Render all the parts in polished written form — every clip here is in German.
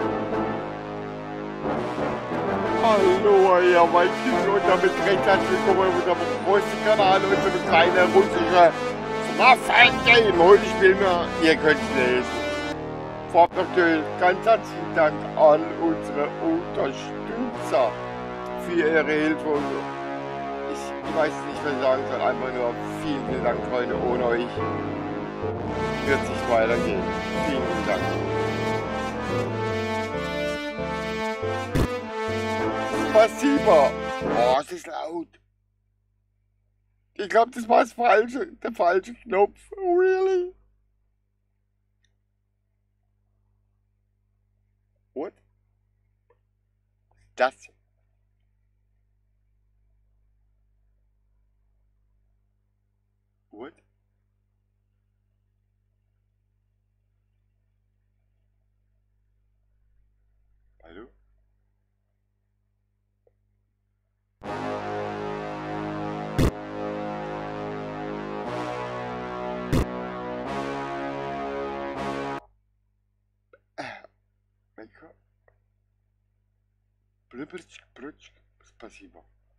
Hallo, ihr Männchen und damit recht herzlich willkommen auf unserem rostigen Kanal, unserem kleinen russischen FNAF Fangame. Heute spielen wir, ihr könnt es lesen. Vorab natürlich ganz herzlichen Dank an unsere Unterstützer für ihre Hilfe. Ich weiß nicht, was ich sagen soll, einfach nur vielen Dank, Freunde. Ohne euch wird es nicht weitergehen. Vielen Dank. Spasiba. Oh, es ist laut. Ich glaube, das war der falsche Knopf. Really? What? Das? What? Hallo? Blübbertsch, спасибо.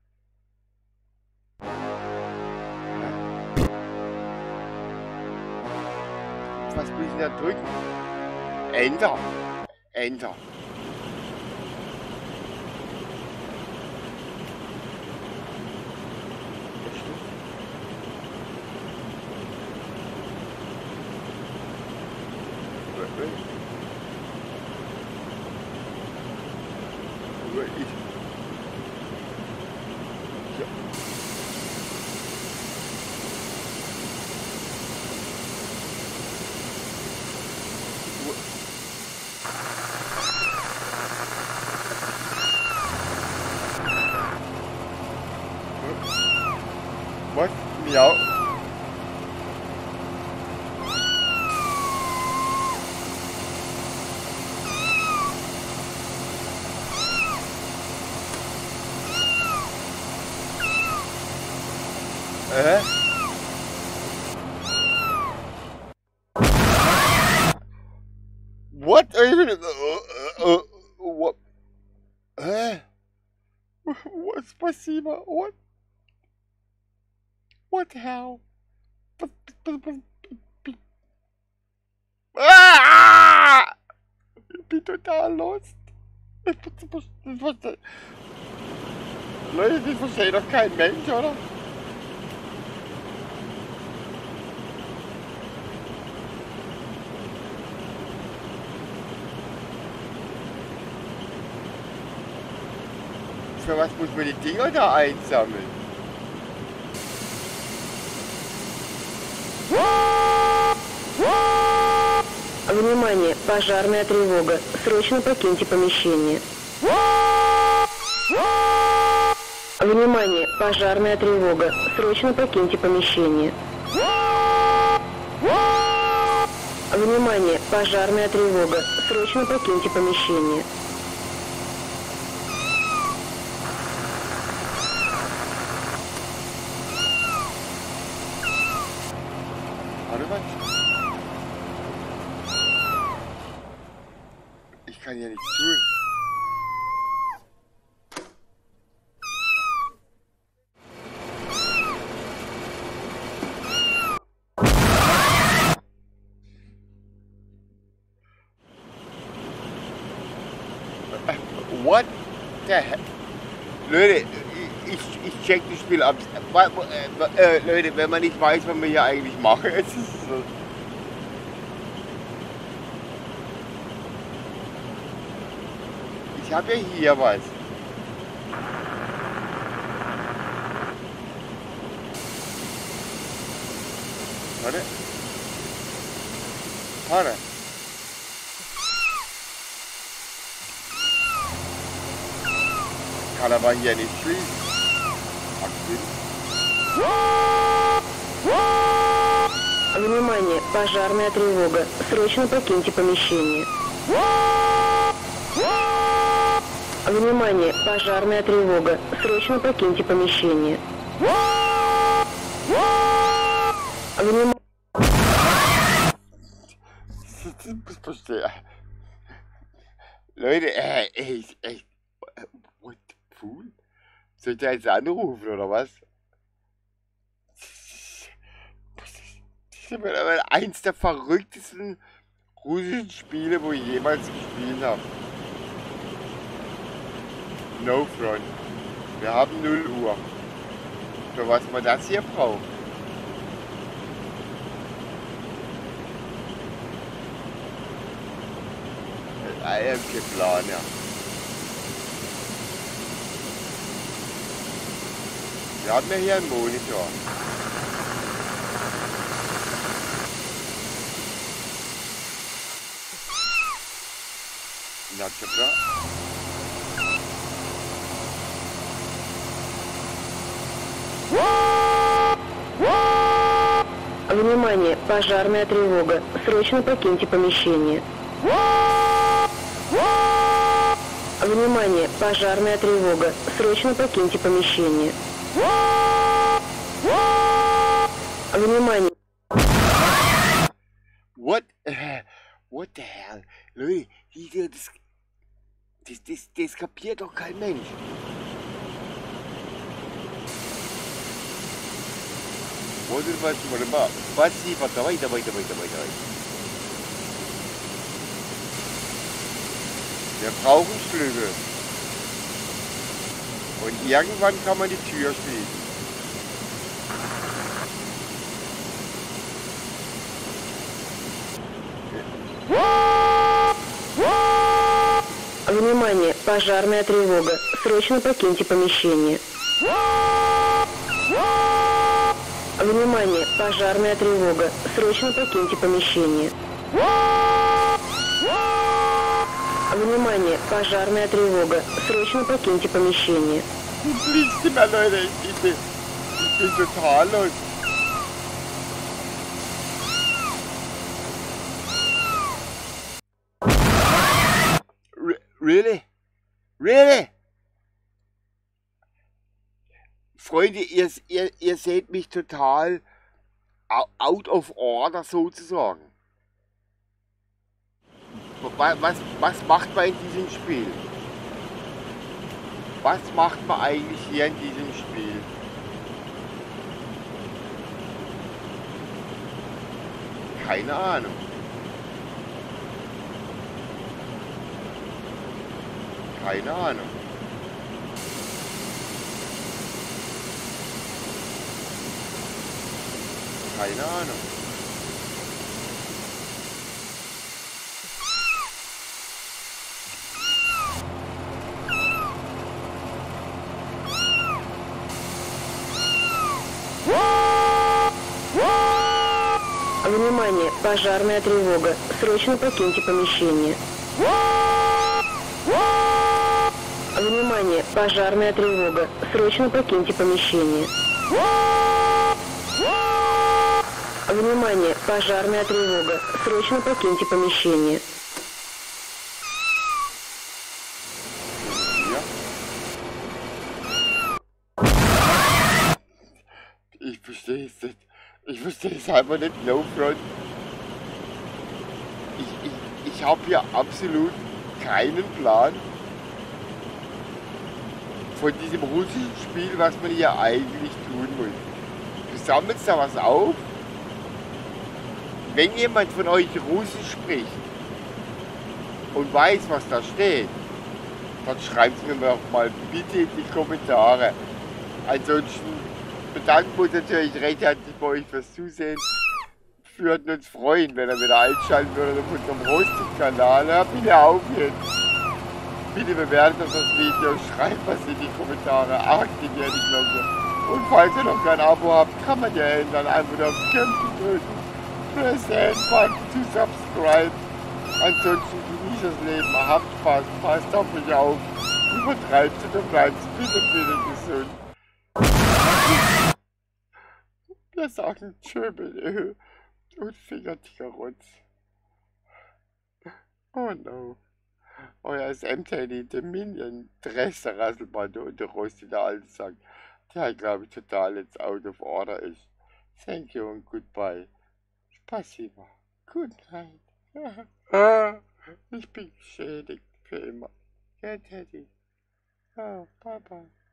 Was muss ich da drücken? Enter. Enter. Was? Miau. What? What? What? Спасибо. What? What the hell? Ah! Ich bin total lost. Leute, das versteht doch kein Mensch, oder? Für was muss man die Dinger da einsammeln? Внимание! Пожарная тревога. Срочно покиньте помещение. Внимание! Пожарная тревога. Срочно покиньте помещение. Внимание! Пожарная тревога. Срочно покиньте помещение. Ich kann ja nichts tun. What the heck? Leute, ich check das Spiel ab. Leute, wenn man nicht weiß, was wir hier eigentlich machen, es ist so. Ich habe ja hier was. Warte. Warte. Kann aber hier nicht schließen. Внимание! Пожарная тревога. Срочно покиньте помещение. Внимание! Пожарная тревога. Срочно покиньте помещение. Внимание! Leute, what the fool? Soll ich da jetzt anrufen, oder was? Das ist aber eins der verrücktesten russischen Spiele, wo ich jemals gespielt habe. No front. Wir haben 0 Uhr. Für was man das hier braucht. Kein Plan, ja. Wir haben ja hier einen Monitor. Na, klar. Внимание, пожарная тревога. Срочно покиньте помещение. Внимание, пожарная тревога. Срочно покиньте помещение. Внимание. What the hell? Leute, das kapiert doch kein Mensch. Спасибо, давай. Wir brauchen Schlüssel. Und irgendwann kann man die Tür schließen. Внимание, пожарная тревога. Срочно покиньте помещение. Внимание, пожарная тревога. Срочно покиньте помещение. Внимание, пожарная тревога. Срочно покиньте помещение. Du fliegst immer, Leute. Ich bin total los. Really? Really? Freunde, ihr seht mich total out of order sozusagen. Was macht man in diesem Spiel? Was macht man eigentlich hier in diesem Spiel? Keine Ahnung. Keine Ahnung. Keine Ahnung. Внимание, пожарная тревога. Срочно покиньте помещение. Внимание, пожарная тревога. Срочно покиньте помещение. Внимание, пожарная тревога. Срочно покиньте помещение. Ich verstehe es nicht. Ich verstehe es einfach nicht, no front. Ich habe hier absolut keinen Plan von diesem russischen Spiel, was man hier eigentlich tun muss. Du sammelst da was auf. Wenn jemand von euch Russisch spricht und weiß, was da steht, dann schreibt es mir doch mal bitte in die Kommentare. Ansonsten bedanken wir uns natürlich recht herzlich bei euch fürs Zusehen. Wir würden uns freuen, wenn ihr wieder einschalten würdet auf unserem Rostigen-Kanal. Ja, bitte auf jetzt. Bitte bewertet das Video, schreibt was in die Kommentare, aktiviert die Glocke. Und falls ihr noch kein Abo habt, kann man ja ändern, einfach nur aufs Kämpfen drücken. Press the button to subscribe. Ansonsten genießt das Leben, habt Spaß, passt auf mich auf, übertreibt es und bleibt bitte gesund. Wir sagen tschö und fingertiger Rotz. Oh no. Euer SMTD Dominion Dresser Rasselband und der Rosti der Alte sagt, der glaube ich total jetzt out of order ist. Thank you und goodbye. Спасибо. Good night. Ich bin geschädigt. Für immer. Ja, Teddy. Oh, bye bye.